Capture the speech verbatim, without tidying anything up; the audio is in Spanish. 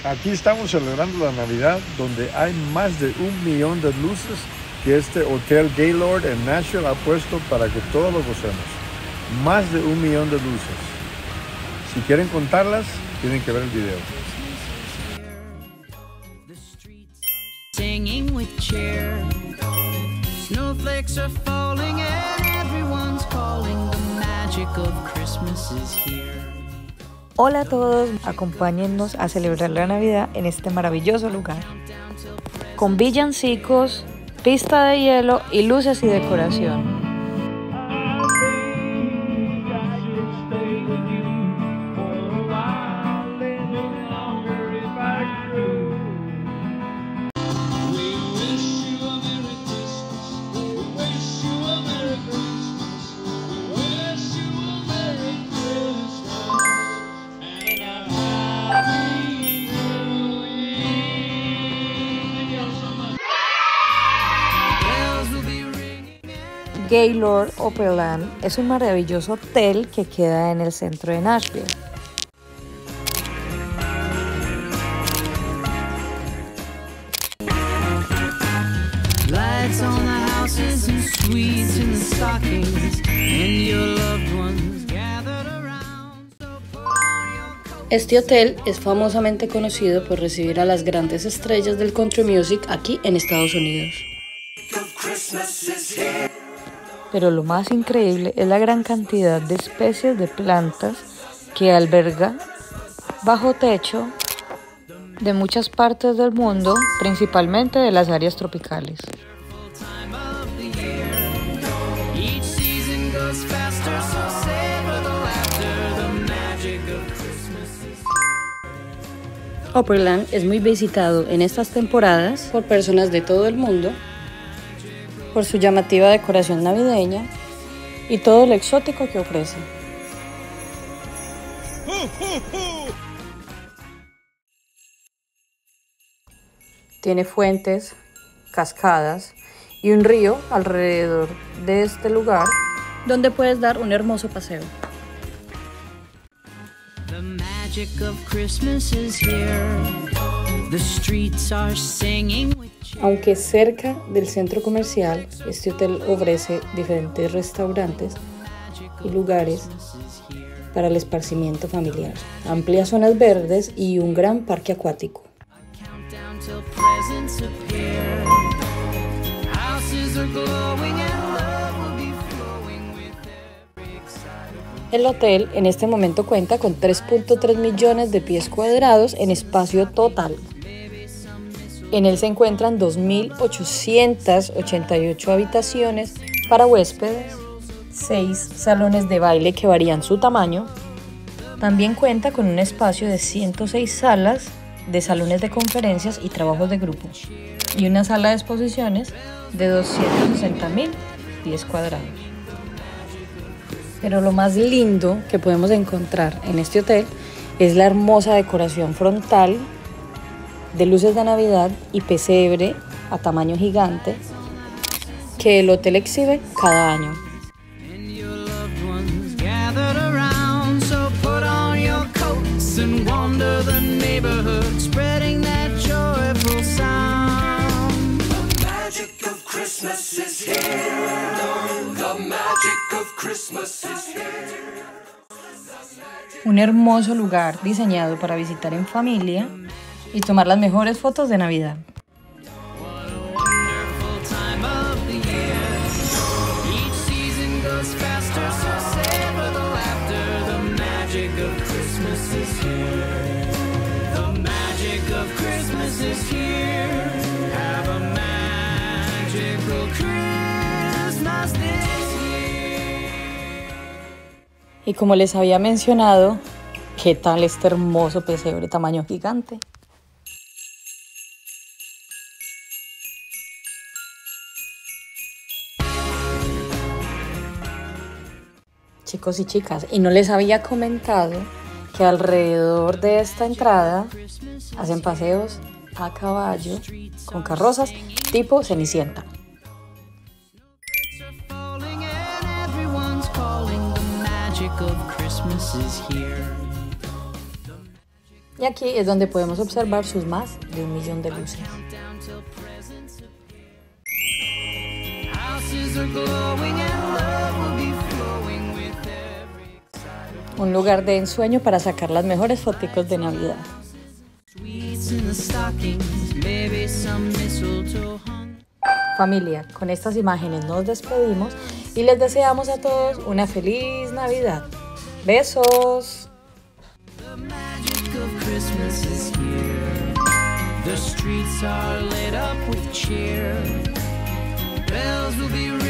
Aquí estamos celebrando la Navidad, donde hay más de un millón de luces que este Hotel Gaylord en Nashville ha puesto para que todos lo gocemos. Más de un millón de luces. Si quieren contarlas, tienen que ver el video. Singing with cheer. Snowflakes are falling and everyone's calling. The magic of Christmas is here. Hola a todos, acompáñennos a celebrar la Navidad en este maravilloso lugar. Con villancicos, pista de hielo y luces y decoración. Gaylord Opryland es un maravilloso hotel que queda en el centro de Nashville. Lights on the houses and sweets in the stockings and your loved ones gathered around. Este hotel es famosamente conocido por recibir a las grandes estrellas del country music aquí en Estados Unidos. Pero lo más increíble es la gran cantidad de especies de plantas que alberga bajo techo de muchas partes del mundo, principalmente de las áreas tropicales. Opryland es muy visitado en estas temporadas por personas de todo el mundo, por su llamativa decoración navideña y todo lo exótico que ofrece. Tiene fuentes, cascadas y un río alrededor de este lugar donde puedes dar un hermoso paseo. The magic of Christmas is here. The streets are singing with cheer. Aunque cerca del centro comercial, este hotel ofrece diferentes restaurantes y lugares para el esparcimiento familiar, amplias zonas verdes y un gran parque acuático. Countdown till presents appear. Houses are glowing and love will be flowing with every excited. El hotel en este momento cuenta con tres punto tres millones de pies cuadrados en espacio total. En él se encuentran dos mil ochocientas ochenta y ocho habitaciones para huéspedes, seis salones de baile que varían su tamaño. También cuenta con un espacio de ciento seis salas de salones de conferencias y trabajos de grupo y una sala de exposiciones de doscientos sesenta mil pies cuadrados. Pero lo más lindo que podemos encontrar en este hotel es la hermosa decoración frontal de luces de Navidad y pesebre a tamaño gigante que el hotel exhibe cada año. And your loved ones gathered around, so put on your coats and wander the neighborhood, spreading that joyful sound. The magic of Christmas is here. The magic of Christmas is here. Un hermoso lugar diseñado para visitar en familia y tomar las mejores fotos de Navidad. What a wonderful time of the year. Each season goes faster, so savor the laughter. The magic of Christmas is here. The magic of Christmas is here. Have a magical Christmas this year. Y como les había mencionado, ¿qué tal este hermoso pesebre tamaño gigante? Chicos y chicas, y no les había comentado que alrededor de esta entrada hacen paseos a caballo con carrozas tipo Cenicienta. Y aquí es donde podemos observar sus más de un millón de luces. Un lugar de ensueño para sacar las mejores fotos de Navidad. Familia, con estas imágenes nos despedimos y les deseamos a todos una feliz Navidad. ¡Besos! The streets are lit up with cheer. Bells will be